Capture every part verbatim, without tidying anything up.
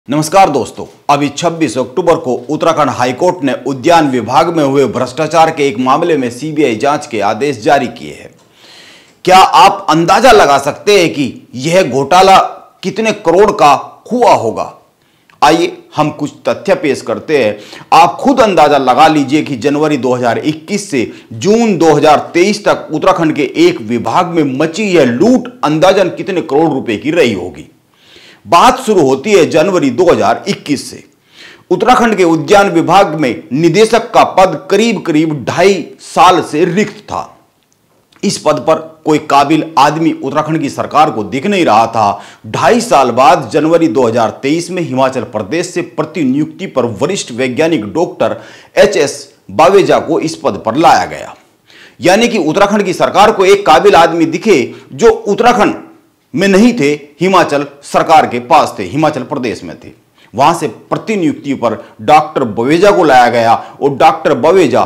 नमस्कार दोस्तों, अभी छब्बीस अक्टूबर को उत्तराखंड हाईकोर्ट ने उद्यान विभाग में हुए भ्रष्टाचार के एक मामले में सीबीआई जांच के आदेश जारी किए हैं। क्या आप अंदाजा लगा सकते हैं कि यह घोटाला कितने करोड़ का हुआ होगा? आइए हम कुछ तथ्य पेश करते हैं। आप खुद अंदाजा लगा लीजिए कि जनवरी दो हज़ार इक्कीस से जून दो हज़ार तेईस तक उत्तराखंड के एक विभाग में मची यह लूट अंदाजन कितने करोड़ रुपए की रही होगी। बात शुरू होती है जनवरी दो हज़ार इक्कीस से। उत्तराखंड के उद्यान विभाग में निदेशक का पद करीब करीब ढाई साल से रिक्त था। इस पद पर कोई काबिल आदमी उत्तराखंड की सरकार को दिख नहीं रहा था। ढाई साल बाद जनवरी दो हज़ार तेईस में हिमाचल प्रदेश से प्रतिनियुक्ति पर वरिष्ठ वैज्ञानिक डॉक्टर एच एस बावेजा को इस पद पर लाया गया। यानी कि उत्तराखंड की सरकार को एक काबिल आदमी दिखे जो उत्तराखंड में नहीं थे, हिमाचल सरकार के पास थे, हिमाचल प्रदेश में थे। वहां से प्रतिनियुक्ति पर डॉक्टर बवेजा को लाया गया और डॉक्टर बवेजा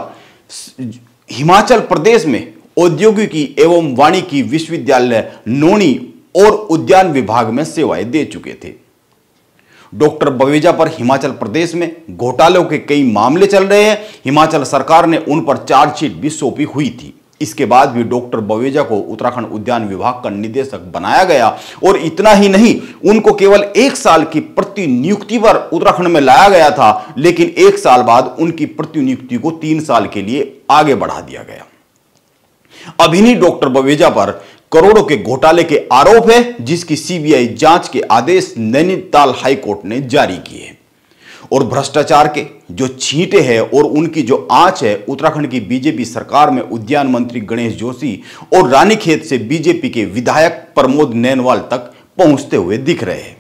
हिमाचल प्रदेश में औद्योगिकी एवं वानिकी विश्वविद्यालय नोनी और उद्यान विभाग में सेवाएं दे चुके थे। डॉक्टर बवेजा पर हिमाचल प्रदेश में घोटालों के कई मामले चल रहे हैं। हिमाचल सरकार ने उन पर चार्जशीट भी सौंपी हुई थी। इसके बाद भी डॉक्टर बवेजा को उत्तराखंड उद्यान विभाग का निदेशक बनाया गया और इतना ही नहीं, उनको केवल एक साल की प्रतिनियुक्ति पर उत्तराखंड में लाया गया था, लेकिन एक साल बाद उनकी प्रतिनियुक्ति को तीन साल के लिए आगे बढ़ा दिया गया। अब इन्हीं डॉक्टर बवेजा पर करोड़ों के घोटाले के आरोप है, जिसकी सीबीआई जांच के आदेश नैनीताल हाईकोर्ट ने जारी किए। और भ्रष्टाचार के जो छींटे हैं और उनकी जो आंच है उत्तराखंड की बीजेपी सरकार में उद्यान मंत्री गणेश जोशी और रानीखेत से बीजेपी के विधायक प्रमोद नैनवाल तक पहुंचते हुए दिख रहे हैं।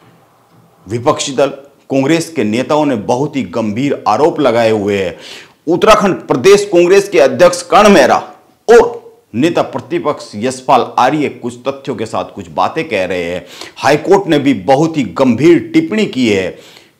विपक्षी दल कांग्रेस के नेताओं ने बहुत ही गंभीर आरोप लगाए हुए हैं। उत्तराखंड प्रदेश कांग्रेस के अध्यक्ष कर्ण मेहरा और नेता प्रतिपक्ष यशपाल आर्य कुछ तथ्यों के साथ कुछ बातें कह रहे हैं। हाईकोर्ट ने भी बहुत ही गंभीर टिप्पणी की है।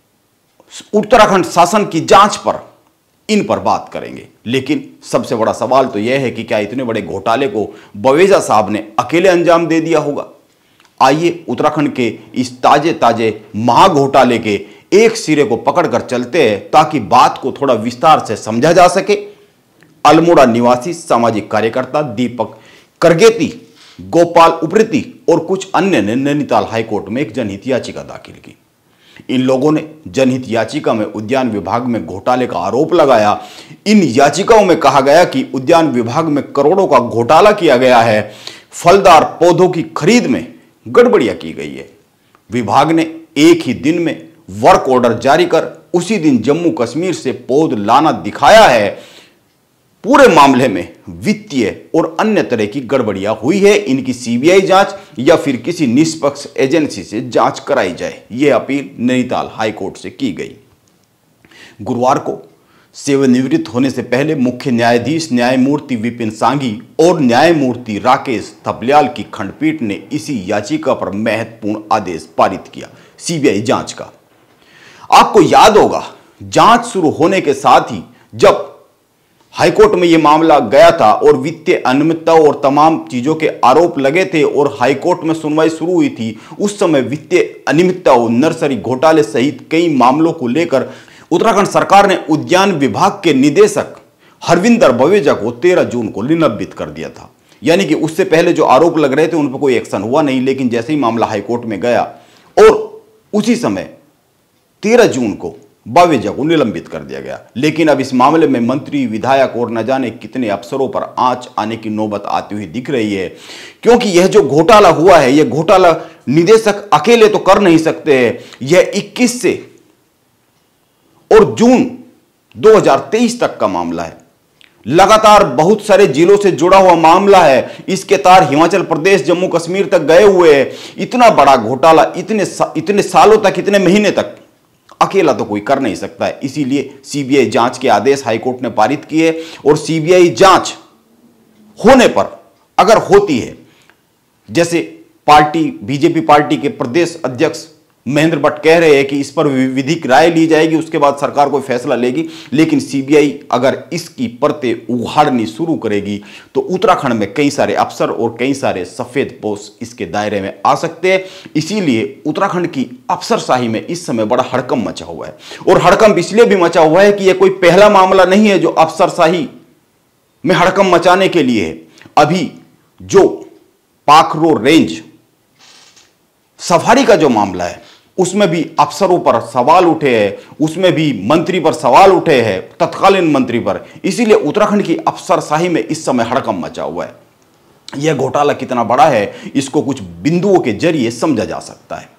उत्तराखंड शासन की जांच पर इन पर बात करेंगे, लेकिन सबसे बड़ा सवाल तो यह है कि क्या इतने बड़े घोटाले को बवेजा साहब ने अकेले अंजाम दे दिया होगा? आइए उत्तराखंड के इस ताजे ताजे महाघोटाले के एक सिरे को पकड़कर चलते हैं ताकि बात को थोड़ा विस्तार से समझा जा सके। अल्मोड़ा निवासी सामाजिक कार्यकर्ता दीपक करगेती, गोपाल उप्रेती और कुछ अन्य ने नैनीताल हाईकोर्ट में एक जनहित याचिका दाखिल की। इन लोगों ने जनहित याचिका में उद्यान विभाग में घोटाले का आरोप लगाया। इन याचिकाओं में कहा गया कि उद्यान विभाग में करोड़ों का घोटाला किया गया है। फलदार पौधों की खरीद में गड़बड़ियां की गई है। विभाग ने एक ही दिन में वर्क ऑर्डर जारी कर उसी दिन जम्मू कश्मीर से पौध लाना दिखाया है। पूरे मामले में वित्तीय और अन्य तरह की गड़बड़ियां हुई है। इनकी सीबीआई जांच या फिर किसी निष्पक्ष एजेंसी से जांच कराई जाए, यह अपील नैनीताल हाईकोर्ट से की गई। गुरुवार को सेवानिवृत्त होने से पहले मुख्य न्यायाधीश न्यायमूर्ति विपिन सांघी और न्यायमूर्ति राकेश थपलियाल की खंडपीठ ने इसी याचिका पर महत्वपूर्ण आदेश पारित किया सीबीआई जांच का। आपको याद होगा, जांच शुरू होने के साथ ही जब हाईकोर्ट में यह मामला गया था और वित्तीय अनियमितता और तमाम चीजों के आरोप लगे थे और हाईकोर्ट में सुनवाई शुरू हुई थी, उस समय वित्तीय अनियमितता और नर्सरी घोटाले सहित कई मामलों को लेकर उत्तराखंड सरकार ने उद्यान विभाग के निदेशक हरविंदर बवेजा को तेरह जून को निलंबित कर दिया था। यानी कि उससे पहले जो आरोप लग रहे थे उन पर कोई एक्शन हुआ नहीं, लेकिन जैसे ही मामला हाईकोर्ट में गया और उसी समय तेरह जून को बावेजा को निलंबित कर दिया गया। लेकिन अब इस मामले में मंत्री, विधायक और न जाने कितने अफसरों पर आंच आने की नौबत आती हुई दिख रही है, क्योंकि यह जो घोटाला हुआ है, यह घोटाला निदेशक अकेले तो कर नहीं सकते हैं। यह इक्कीस से और जून दो हज़ार तेईस तक का मामला है। लगातार बहुत सारे जिलों से जुड़ा हुआ मामला है। इसके तार हिमाचल प्रदेश, जम्मू कश्मीर तक गए हुए हैं। इतना बड़ा घोटाला इतने सा, इतने सालों तक, इतने महीने तक अकेला तो कोई कर नहीं सकता है। इसीलिए सीबीआई जांच के आदेश हाईकोर्ट ने पारित किए और सीबीआई जांच होने पर, अगर होती है, जैसे पार्टी बीजेपी पार्टी के प्रदेश अध्यक्ष महेंद्र भट्ट कह रहे हैं कि इस पर विधिक राय ली जाएगी, उसके बाद सरकार कोई फैसला लेगी। लेकिन सीबीआई अगर इसकी परतें उघाड़नी शुरू करेगी तो उत्तराखंड में कई सारे अफसर और कई सारे सफेद पोश इसके दायरे में आ सकते हैं। इसीलिए उत्तराखंड की अफसरशाही में इस समय बड़ा हड़कंप मचा हुआ है। और हड़कंप इसलिए भी मचा हुआ है कि यह कोई पहला मामला नहीं है जो अफसरशाही में हड़कंप मचाने के लिए है। अभी जो पाखरो रेंज सफारी का जो मामला है उसमें भी अफसरों पर सवाल उठे हैं, उसमें भी मंत्री पर सवाल उठे हैं, तत्कालीन मंत्री पर। इसीलिए उत्तराखंड की अफसरशाही में इस समय हड़कंप मचा हुआ है। यह घोटाला कितना बड़ा है इसको कुछ बिंदुओं के जरिए समझा जा सकता है।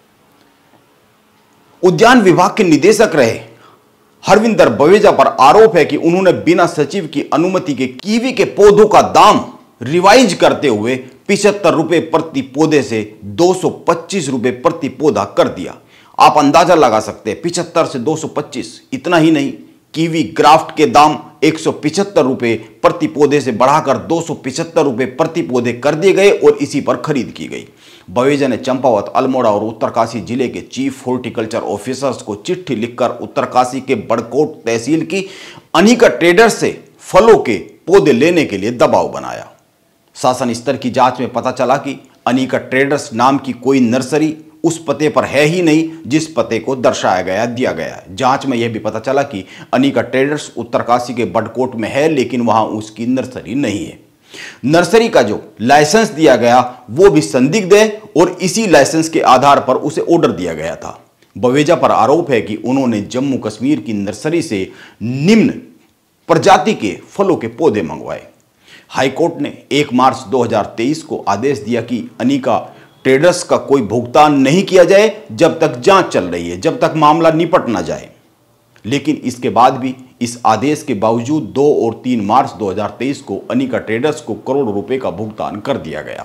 उद्यान विभाग के निदेशक रहे हरविंदर बवेजा पर आरोप है कि उन्होंने बिना सचिव की अनुमति के कीवी के पौधों का दाम रिवाइज करते हुए पिछहत्तर रुपए प्रति पौधे से दो सौ पच्चीस रुपए प्रति पौधा कर दिया। आप अंदाजा लगा सकते हैं, पिछहत्तर से दो सौ पच्चीस। इतना ही नहीं, कीवी ग्राफ्ट के दाम एक सौ पिछहत्तर रुपए प्रति पौधे से बढ़ाकर दो सौ पिछहत्तर रुपए प्रति पौधे कर दिए गए और इसी पर खरीद की गई। बवेजा ने चंपावत, अल्मोड़ा और उत्तरकाशी जिले के चीफ हॉर्टिकल्चर ऑफिसर्स को चिट्ठी लिखकर उत्तरकाशी के बड़कोट तहसील की अनिका ट्रेडर्स से फलों के पौधे लेने के लिए दबाव बनाया। शासन स्तर की जांच में पता चला कि अनिका ट्रेडर्स नाम की कोई नर्सरी उस पते पर है ही नहीं जिस पते को दर्शाया गया दिया गया है। जांच में यह भी पता चला कि अनिका ट्रेडर्स उत्तरकाशी के बड़कोट में है लेकिन वहां उसकी नर्सरी नहीं है। नर्सरी का जो लाइसेंस दिया गया वो भी संदिग्ध है और इसी लाइसेंस के आधार पर उसे ऑर्डर दिया गया था। बवेजा पर आरोप है कि उन्होंने जम्मू कश्मीर की नर्सरी से निम्न प्रजाति के फलों के पौधे मंगवाए। हाईकोर्ट ने एक मार्च दो हज़ार तेईस को आदेश दिया कि अनिका ट्रेडर्स का कोई भुगतान नहीं किया जाए जब तक जांच चल रही है, जब तक मामला निपट ना जाए। लेकिन इसके बाद भी इस आदेश के बावजूद दो और तीन मार्च दो हज़ार तेईस को अनिका ट्रेडर्स को करोड़ों रुपए का भुगतान कर दिया गया।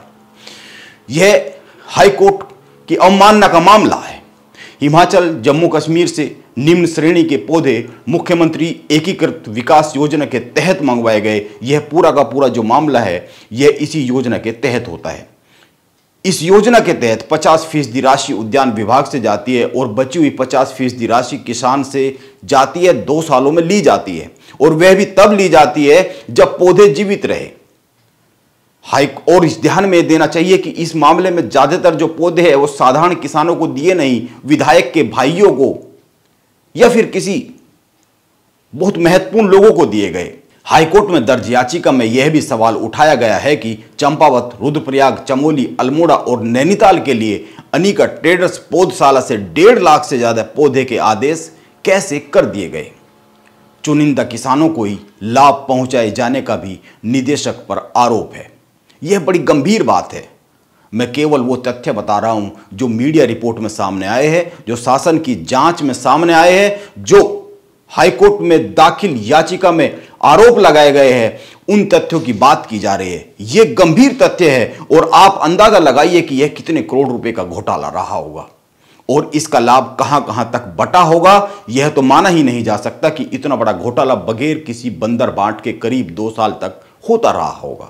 यह हाईकोर्ट की अवमानना का मामला है। हिमाचल जम्मू कश्मीर से निम्न श्रेणी के पौधे मुख्यमंत्री एकीकृत विकास योजना के तहत मंगवाए गए। यह पूरा का पूरा जो मामला है यह इसी योजना के तहत होता है। इस योजना के तहत पचास फीसदी राशि उद्यान विभाग से जाती है और बची हुई पचास फीसदी राशि किसान से जाती है, दो सालों में ली जाती है और वह भी तब ली जाती है जब पौधे जीवित रहे। हाई और इस ध्यान में देना चाहिए कि इस मामले में ज्यादातर जो पौधे हैं वो साधारण किसानों को दिए नहीं, विधायक के भाइयों को या फिर किसी बहुत महत्वपूर्ण लोगों को दिए गए। हाईकोर्ट में दर्ज याचिका में यह भी सवाल उठाया गया है कि चंपावत, रुद्रप्रयाग, चमोली, अल्मोड़ा और नैनीताल के लिए अनिका ट्रेडर्स पौधशाला से डेढ़ लाख से ज्यादा पौधे के आदेश कैसे कर दिए गए। चुनिंदा किसानों को ही लाभ पहुंचाए जाने का भी निदेशक पर आरोप है। यह बड़ी गंभीर बात है। मैं केवल वो तथ्य बता रहा हूं जो मीडिया रिपोर्ट में सामने आए हैं, जो शासन की जांच में सामने आए हैं, जो हाईकोर्ट में दाखिल याचिका में आरोप लगाए गए हैं, उन तथ्यों की बात की जा रही है। यह गंभीर तथ्य है और आप अंदाजा लगाइए कि यह कितने करोड़ रुपए का घोटाला रहा होगा और इसका लाभ कहां कहां तक बटा होगा। यह तो माना ही नहीं जा सकता कि इतना बड़ा घोटाला बगैर किसी बंदर बांट के करीब दो साल तक होता रहा होगा।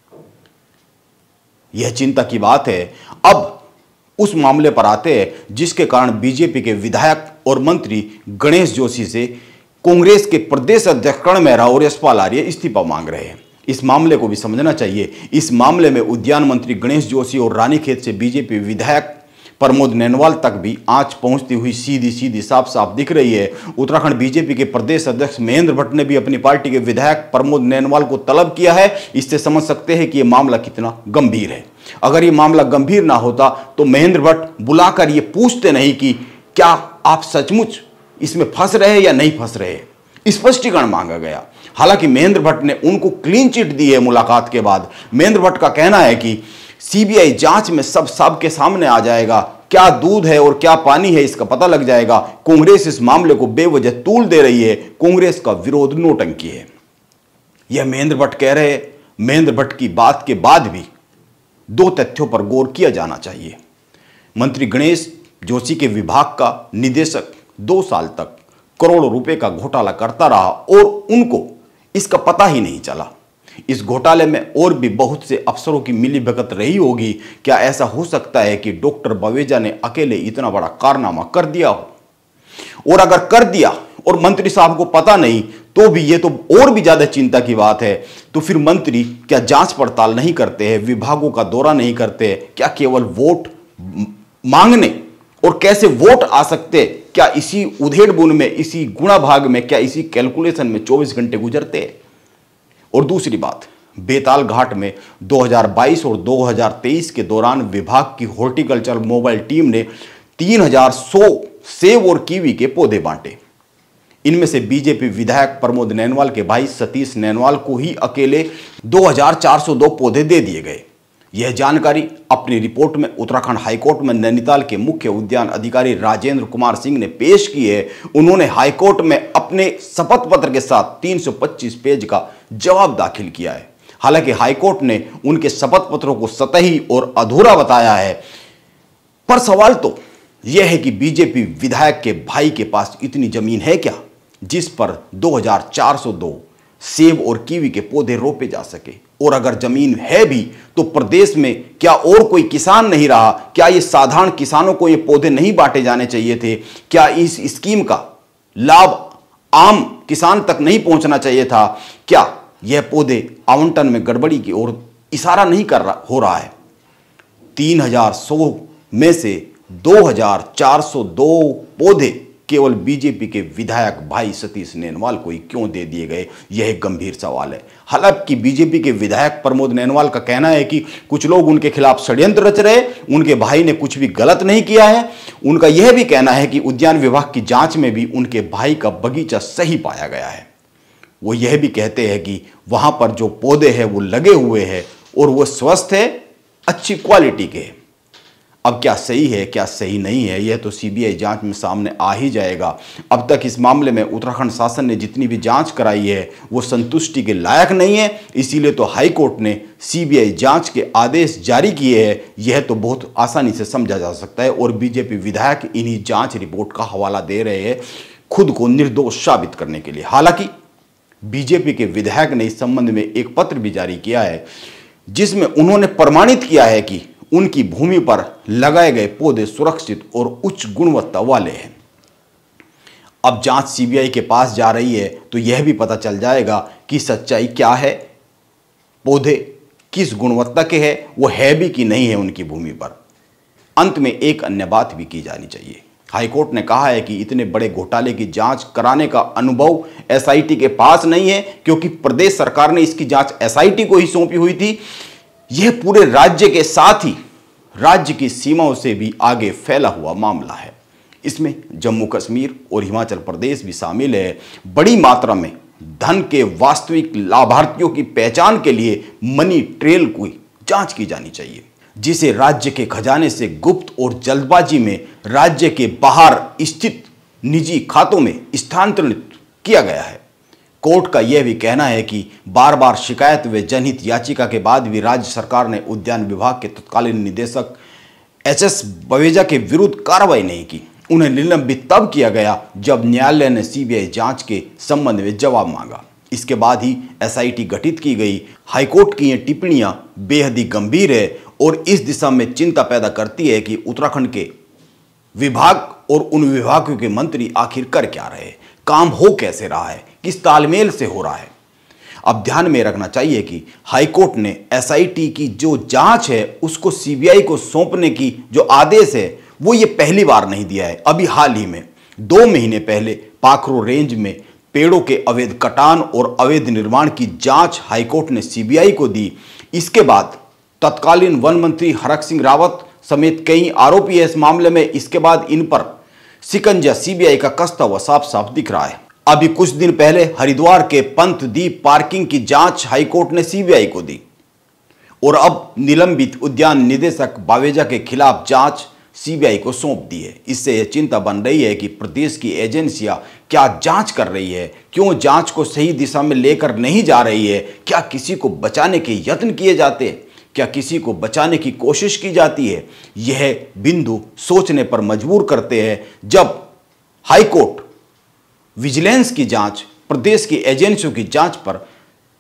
यह चिंता की बात है। अब उस मामले पर आते हैं जिसके कारण बीजेपी के विधायक और मंत्री गणेश जोशी से कांग्रेस के प्रदेश अध्यक्ष कर्ण मेहरा और यशपाल आर्य इस्तीफा मांग रहे हैं। इस मामले को भी समझना चाहिए। इस मामले में उद्यान मंत्री गणेश जोशी और रानीखेत से बीजेपी विधायक प्रमोद नैनवाल तक भी आंच पहुंचती हुई सीधी सीधी साफ साफ दिख रही है। उत्तराखंड बीजेपी के प्रदेश अध्यक्ष महेंद्र भट्ट ने भी अपनी पार्टी के विधायक प्रमोद नैनवाल को तलब किया है। इससे समझ सकते हैं कि यह मामला कितना गंभीर है। अगर यह मामला गंभीर ना होता तो महेंद्र भट्ट बुलाकर यह पूछते नहीं कि क्या आप सचमुच इसमें फंस रहे या नहीं फंस रहे। स्पष्टीकरण मांगा गया। हालांकि महेंद्र भट्ट ने उनको क्लीन चिट दी है। मुलाकात के बाद महेंद्र भट्ट का कहना है कि सीबीआई जांच में सब सब के सामने आ जाएगा, क्या दूध है और क्या पानी है इसका पता लग जाएगा। कांग्रेस इस मामले को बेवजह तूल दे रही है। कांग्रेस का विरोध नौटंकी है। यह महेंद्र भट्ट कह रहे। महेंद्र भट्ट की बात के बाद भी दो तथ्यों पर गौर किया जाना चाहिए। मंत्री गणेश जोशी के विभाग का निदेशक दो साल तक करोड़ों रुपए का घोटाला करता रहा और उनको इसका पता ही नहीं चला। इस घोटाले में और भी बहुत से अफसरों की मिलीभगत रही होगी। क्या ऐसा हो सकता है कि डॉक्टर बवेजा ने अकेले इतना बड़ा कारनामा कर दिया हो? और अगर कर दिया और मंत्री साहब को पता नहीं तो भी ये तो और भी ज्यादा चिंता की बात है। तो फिर मंत्री क्या जांच पड़ताल नहीं करते हैं, विभागों का दौरा नहीं करते हैं? क्या केवल वोट मांगने और कैसे वोट आ सकते, क्या इसी उधेड़-बुन में, इसी गुणा भाग में, क्या इसी कैलकुलेशन में चौबीस घंटे गुजरते हैं? और दूसरी बात, बेताल घाट में दो हज़ार बाईस और दो हज़ार तेईस के दौरान विभाग की हॉर्टिकल्चर मोबाइल टीम ने तीन हज़ार सौ सेब और कीवी के पौधे बांटे। इनमें से बीजेपी विधायक प्रमोद नैनवाल के भाई सतीश नैनवाल को ही अकेले दो हज़ार चार सौ दो पौधे दे दिए गए। यह जानकारी अपनी रिपोर्ट में उत्तराखंड हाईकोर्ट में नैनीताल के मुख्य उद्यान अधिकारी राजेंद्र कुमार सिंह ने पेश की है। उन्होंने हाईकोर्ट में अपने शपथ पत्र के साथ तीन सौ पच्चीस पेज का जवाब दाखिल किया है। हालांकि हाईकोर्ट ने उनके शपथ पत्रों को सतही और अधूरा बताया है, पर सवाल तो यह है कि बीजेपी विधायक के भाई के पास इतनी जमीन है क्या जिस पर दो हज़ार चार सौ दो सेब और कीवी के पौधे रोपे जा सके? और अगर जमीन है भी तो प्रदेश में क्या और कोई किसान नहीं रहा? क्या ये साधारण किसानों को ये पौधे नहीं बांटे जाने चाहिए थे? क्या इस स्कीम का लाभ आम किसान तक नहीं पहुंचना चाहिए था? क्या यह पौधे आवंटन में गड़बड़ी की ओर इशारा नहीं कर रहा हो रहा है? तीन हज़ार सौ में से दो हज़ार चार सौ दो पौधे केवल बीजेपी के विधायक भाई सतीश नैनवाल को ही क्यों दे दिए गए, यह एक गंभीर सवाल है। हालांकि बीजेपी के विधायक प्रमोद नैनवाल का कहना है कि कुछ लोग उनके खिलाफ षड्यंत्र रच रहे, उनके भाई ने कुछ भी गलत नहीं किया है। उनका यह भी कहना है कि उद्यान विभाग की जांच में भी उनके भाई का बगीचा सही पाया गया है। वो यह भी कहते हैं कि वहां पर जो पौधे हैं वो लगे हुए हैं और वो स्वस्थ है, अच्छी क्वालिटी के। अब क्या सही है क्या सही नहीं है, यह तो सीबीआई जांच में सामने आ ही जाएगा। अब तक इस मामले में उत्तराखंड शासन ने जितनी भी जांच कराई है वो संतुष्टि के लायक नहीं है। इसीलिए तो हाईकोर्ट ने सीबीआई जांच के आदेश जारी किए हैं। यह तो बहुत आसानी से समझा जा सकता है और बीजेपी विधायक इन्हीं जांच रिपोर्ट का हवाला दे रहे हैं खुद को निर्दोष साबित करने के लिए। हालांकि बीजेपी के विधायक ने इस संबंध में एक पत्र भी जारी किया है जिसमें उन्होंने प्रमाणित किया है कि उनकी भूमि पर लगाए गए पौधे सुरक्षित और उच्च गुणवत्ता वाले हैं। अब जांच सीबीआई के पास जा रही है तो यह भी पता चल जाएगा कि सच्चाई क्या है, पौधे किस गुणवत्ता के हैं, वो है भी कि नहीं है उनकी भूमि पर। अंत में एक अन्य बात भी की जानी चाहिए। हाईकोर्ट ने कहा है कि इतने बड़े घोटाले की जांच कराने का अनुभव एसआईटी के पास नहीं है, क्योंकि प्रदेश सरकार ने इसकी जांच एसआईटी को ही सौंपी हुई थी। यह पूरे राज्य के साथ ही राज्य की सीमाओं से भी आगे फैला हुआ मामला है। इसमें जम्मू कश्मीर और हिमाचल प्रदेश भी शामिल है। बड़ी मात्रा में धन के वास्तविक लाभार्थियों की पहचान के लिए मनी ट्रेल की जांच की जानी चाहिए, जिसे राज्य के खजाने से गुप्त और जल्दबाजी में राज्य के बाहर स्थित निजी खातों में स्थानांतरित किया गया है। कोर्ट का यह भी कहना है कि बार बार शिकायत व जनहित याचिका के बाद भी राज्य सरकार ने उद्यान विभाग के तत्कालीन निदेशक एच एस बवेजा के विरुद्ध कार्रवाई नहीं की। उन्हें निलंबित तब किया गया जब न्यायालय ने सीबीआई जांच के संबंध में जवाब मांगा। इसके बाद ही एसआईटी गठित की गई। हाईकोर्ट की ये टिप्पणियां बेहद ही गंभीर है और इस दिशा में चिंता पैदा करती है कि उत्तराखंड के विभाग और उन विभागों के मंत्री आखिर कर क्या रहे, काम हो कैसे रहा है, किस तालमेल से हो रहा है। अब ध्यान में रखना चाहिए कि हाईकोर्ट ने एसआईटी की जो जांच है उसको सीबीआई को सौंपने की जो आदेश है वो ये पहली बार नहीं दिया है। अभी हाल ही में दो महीने पहले पाखरो रेंज में पेड़ों के अवैध कटान और अवैध निर्माण की जांच हाईकोर्ट ने सीबीआई को दी। इसके बाद तत्कालीन वन मंत्री हरक सिंह रावत समेत कई आरोपी है इस मामले में। इसके बाद इन पर शिकंजा सीबीआई का कसता हुआ साफ साफ दिख रहा है। अभी कुछ दिन पहले हरिद्वार के पंतद्वीप पार्किंग की जांच हाईकोर्ट ने सीबीआई को दी और अब निलंबित उद्यान निदेशक बावेजा के खिलाफ जांच सीबीआई को सौंप दी है। इससे यह चिंता बन रही है कि प्रदेश की एजेंसियां क्या जांच कर रही है, क्यों जांच को सही दिशा में लेकर नहीं जा रही है, क्या किसी को बचाने के यत्न किए जाते हैं, क्या किसी को बचाने की कोशिश की जाती है। यह बिंदु सोचने पर मजबूर करते हैं। जब हाईकोर्ट विजिलेंस की जांच, प्रदेश की एजेंसियों की जांच पर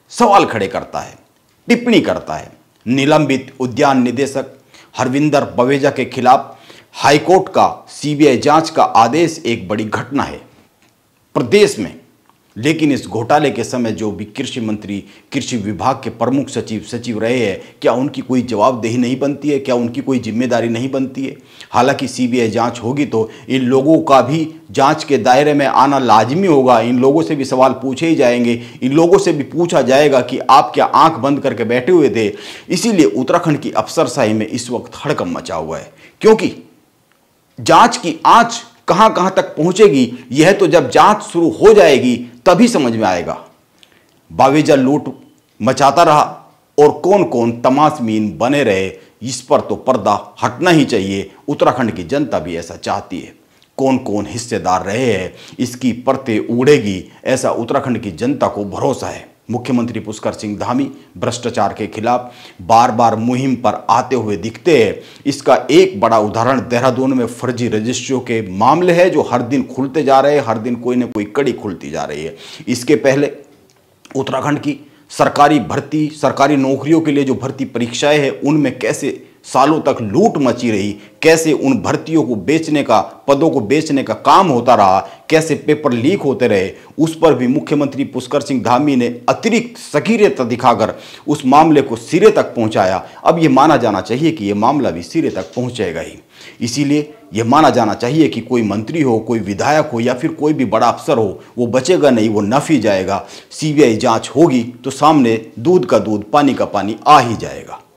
सवाल खड़े करता है, टिप्पणी करता है। निलंबित उद्यान निदेशक हरविंदर बवेजा के खिलाफ हाईकोर्ट का सीबीआई जांच का आदेश एक बड़ी घटना है प्रदेश में। लेकिन इस घोटाले के समय जो भी कृषि मंत्री, कृषि विभाग के प्रमुख सचिव सचिव रहे हैं, क्या उनकी कोई जवाबदेही नहीं बनती है? क्या उनकी कोई जिम्मेदारी नहीं बनती है? हालांकि सीबीआई जांच होगी तो इन लोगों का भी जांच के दायरे में आना लाजमी होगा। इन लोगों से भी सवाल पूछे ही जाएंगे, इन लोगों से भी पूछा जाएगा कि आप क्या आंख बंद करके बैठे हुए थे। इसीलिए उत्तराखंड की अफसरशाही में इस वक्त हड़कंप मचा हुआ है, क्योंकि जांच की आंच कहां कहां तक पहुंचेगी यह तो जब जांच शुरू हो जाएगी तभी समझ में आएगा। बावेजा लूट मचाता रहा और कौन कौन तमाशबीन बने रहे, इस पर तो पर्दा हटना ही चाहिए। उत्तराखंड की जनता भी ऐसा चाहती है। कौन कौन हिस्सेदार रहे हैं इसकी परतें उड़ेगी, ऐसा उत्तराखंड की जनता को भरोसा है। मुख्यमंत्री पुष्कर सिंह धामी भ्रष्टाचार के खिलाफ बार बार मुहिम पर आते हुए दिखते हैं। इसका एक बड़ा उदाहरण देहरादून में फर्जी रजिस्ट्रियों के मामले है, जो हर दिन खुलते जा रहे हैं, हर दिन कोई ना कोई कड़ी खुलती जा रही है। इसके पहले उत्तराखंड की सरकारी भर्ती, सरकारी नौकरियों के लिए जो भर्ती परीक्षाएं हैं, उनमें कैसे सालों तक लूट मची रही, कैसे उन भर्तियों को बेचने का, पदों को बेचने का काम होता रहा, कैसे पेपर लीक होते रहे, उस पर भी मुख्यमंत्री पुष्कर सिंह धामी ने अतिरिक्त सक्रियता दिखाकर उस मामले को सिरे तक पहुंचाया। अब यह माना जाना चाहिए कि यह मामला भी सिरे तक पहुंचेगा ही। इसीलिए यह माना जाना चाहिए कि कोई मंत्री हो, कोई विधायक हो या फिर कोई भी बड़ा अफसर हो, वो बचेगा नहीं, वो नफी जाएगा। सीबीआई जांच होगी तो सामने दूध का दूध, पानी का पानी आ ही जाएगा।